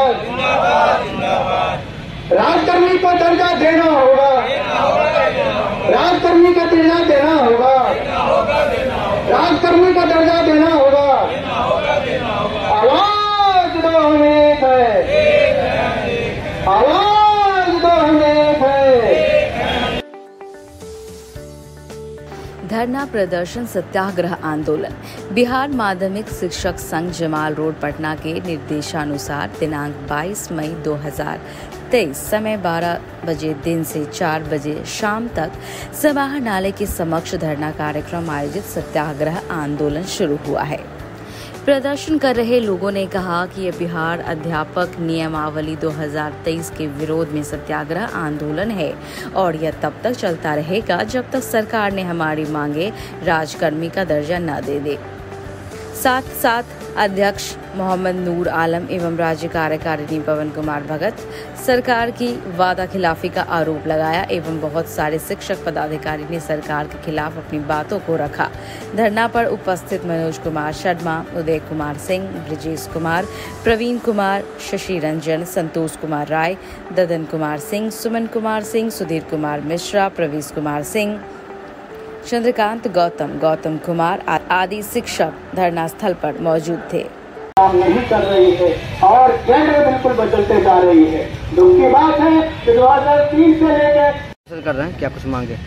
जिंदाबाद। राजकर्मी को दर्जा देना होगा, राजकर्मी का दर्जा देना होगा, राजकर्मी का दर्जा देना होगा। आवाज दो हमें एक है, आवाज दो हमें एक है। धरना प्रदर्शन सत्याग्रह आंदोलन। बिहार माध्यमिक शिक्षक संघ जमाल रोड पटना के निर्देशानुसार दिनांक 22 मई 2023 समय 12 बजे दिन से 4 बजे शाम तक समाहर नाले के समक्ष धरना कार्यक्रम आयोजित सत्याग्रह आंदोलन शुरू हुआ है। प्रदर्शन कर रहे लोगों ने कहा कि यह बिहार अध्यापक नियमावली 2023 के विरोध में सत्याग्रह आंदोलन है और यह तब तक चलता रहेगा जब तक सरकार ने हमारी मांगे राजकर्मी का दर्जा न दे दे। साथ अध्यक्ष मोहम्मद नूर आलम एवं राज्य कार्यकारिणी पवन कुमार भगत सरकार की वादा खिलाफी का आरोप लगाया एवं बहुत सारे शिक्षक पदाधिकारी ने सरकार के खिलाफ अपनी बातों को रखा। धरना पर उपस्थित मनोज कुमार शर्मा, उदय कुमार सिंह, ब्रिजेश कुमार, प्रवीण कुमार, शशि रंजन, संतोष कुमार राय, ददन कुमार सिंह, सुमन कुमार सिंह, सुधीर कुमार मिश्रा, प्रवेश कुमार सिंह, चंद्रकांत गौतम कुमार आदि शिक्षक धरना स्थल पर मौजूद थे। काम नहीं कर रही है और जेंडर बिल्कुल बदलते जा रही है। दुख की बात है कि 2003 से लेकर कर रहे हैं, क्या कुछ मांगे?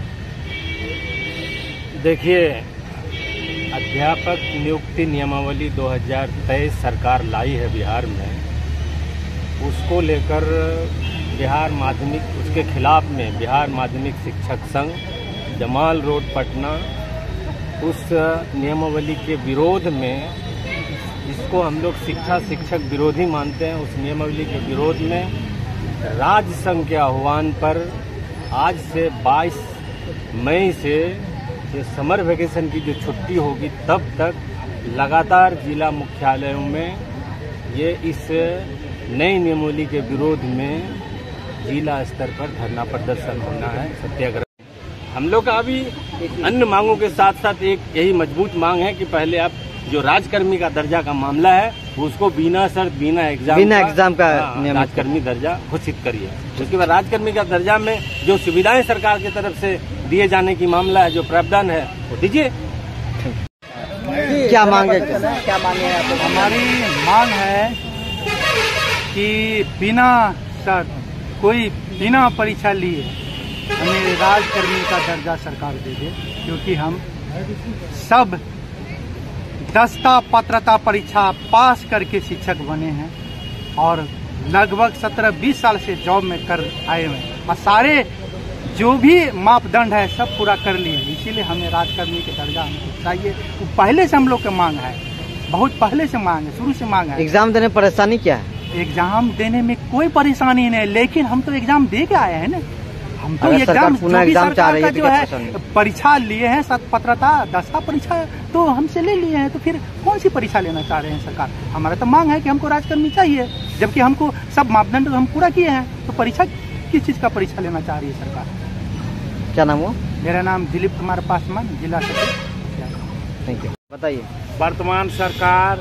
देखिए, अध्यापक नियुक्ति नियमावली 2023 सरकार लाई है बिहार में, उसको लेकर बिहार माध्यमिक उसके खिलाफ में बिहार माध्यमिक शिक्षक संघ जमाल रोड पटना उस नियमावली के विरोध में, इसको हम लोग शिक्षक विरोधी मानते हैं, उस नियमावली के विरोध में राज्य संघ के आह्वान पर आज से 22 मई से ये समर वेकेशन की जो छुट्टी होगी तब तक लगातार जिला मुख्यालयों में ये इस नई नियमावली के विरोध में जिला स्तर पर धरना प्रदर्शन होना है, सत्याग्रह। हम लोग का अभी अन्य मांगों के साथ साथ एक यही मजबूत मांग है कि पहले आप जो राजकर्मी का दर्जा का मामला है उसको बिना शर्त बिना एग्जाम का राजकर्मी दर्जा घोषित करिए। उसके बाद राजकर्मी का दर्जा में जो सुविधाएं सरकार की तरफ से दिए जाने की मामला है, जो प्रावधान है वो दीजिए। क्या मांगे? हमारी मांग है कि बिना शर्त कोई बिना परीक्षा लिए हमें राजकर्मी का दर्जा सरकार दे दे, क्योंकि हम सब दस्ता पात्रता परीक्षा पास करके शिक्षक बने हैं और लगभग 17-20 साल से जॉब में कर आए हुए हैं और सारे जो भी मापदंड है सब पूरा कर लिए, इसीलिए हमें राजकर्मी के दर्जा हमको चाहिए। वो पहले से हम लोग का मांग है, बहुत पहले से मांग है, शुरू से मांग है। एग्जाम देने में परेशानी क्या है? एग्जाम देने में कोई परेशानी नहीं, लेकिन हम तो एग्जाम दे के आए हैं ना। हम तो एग्जाम चाह रही है जो है परीक्षा लिए हैं, पात्रता दस्ता परीक्षा तो हमसे ले लिए हैं, तो फिर कौन सी परीक्षा लेना चाह रहे हैं सरकार? हमारा तो मांग है कि हमको राजकर्मी चाहिए, जबकि हमको सब मापदंड हम पूरा किए हैं, तो परीक्षा किस चीज का परीक्षा लेना चाह रही है सरकार? क्या नाम हो? मेरा नाम दिलीप कुमार पासवान, जिला सचिव। Thank you. बताइए। वर्तमान सरकार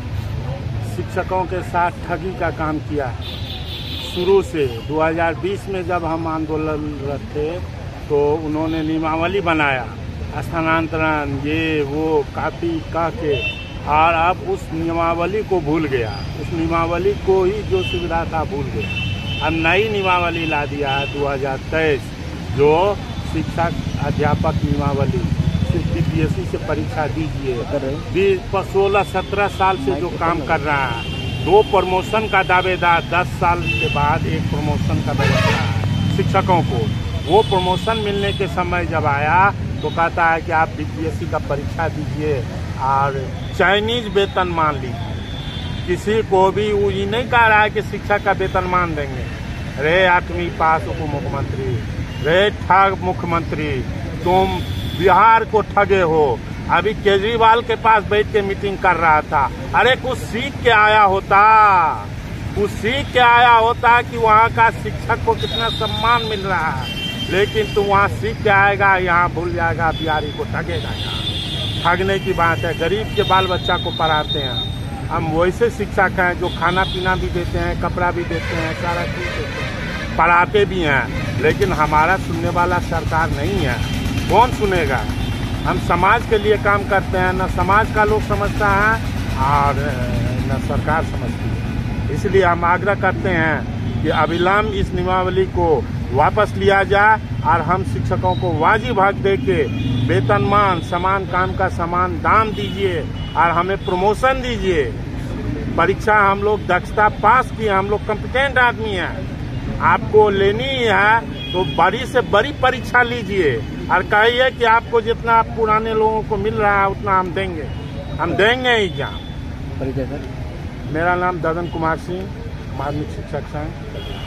शिक्षकों के साथ ठगी का काम किया है शुरू से। 2020 में जब हम आंदोलनरत थे तो उन्होंने नियमावली बनाया, स्थानांतरण ये वो काफी कह के, और अब उस नियमावली को भूल गया, उस नियमावली को ही जो सुविधा था भूल गया। अब नई नियमावली ला दिया है 2023, जो शिक्षक अध्यापक नियमावली, बीपीएससी से परीक्षा दीजिए। 16-17 साल से जो काम कर रहा है, 2 प्रमोशन का दावेदार, 10 साल के बाद एक प्रमोशन का दावेदार है शिक्षकों को। वो प्रमोशन मिलने के समय जब आया तो कहता है कि आप बीपीएससी का परीक्षा दीजिए और चाइनीज वेतन मान लीजिए। किसी को भी वो ये नहीं कह रहा है कि शिक्षक का वेतन मान देंगे। रे 8वीं पास उप मुख्यमंत्री, रे ठग मुख्यमंत्री, तुम बिहार को ठगे हो। अभी केजरीवाल के पास बैठ के मीटिंग कर रहा था। अरे कुछ सीख के आया होता, कुछ सीख के आया होता कि वहाँ का शिक्षक को कितना सम्मान मिल रहा है, लेकिन तू वहाँ सीख के आएगा, यहाँ भूल जाएगा, बिहारी को ठगेगा। यहाँ ठगने की बात है। गरीब के बाल बच्चा को पढ़ाते हैं, हम वैसे शिक्षक हैं जो खाना पीना भी देते हैं, कपड़ा भी देते हैं, सारा चीज़ देते हैं, पढ़ाते भी हैं, लेकिन हमारा सुनने वाला सरकार नहीं है। कौन सुनेगा? हम समाज के लिए काम करते हैं, न समाज का लोग समझता है और न सरकार समझती है। इसलिए हम आग्रह करते हैं कि अविलंब इस नियमावली को वापस लिया जाए और हम शिक्षकों को वाजिब हक दे के वेतनमान, समान काम का समान दाम दीजिए और हमें प्रमोशन दीजिए। परीक्षा हम लोग दक्षता पास किए, हम लोग कॉम्पिटेंट आदमी हैं। आपको लेनी है तो बड़ी से बड़ी परीक्षा लीजिए और कहिए कि आपको जितना पुराने लोगों को मिल रहा है उतना हम देंगे एग्जाम। परिचय सर? मेरा नाम ददन कुमार सिंह, माध्यमिक शिक्षक संघ।